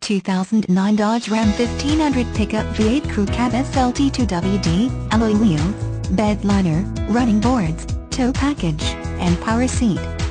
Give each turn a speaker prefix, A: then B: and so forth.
A: 2009 Dodge Ram 1500 pickup V8 Crew Cab SLT2WD, alloy wheels, bed liner, running boards, tow package, and power seat.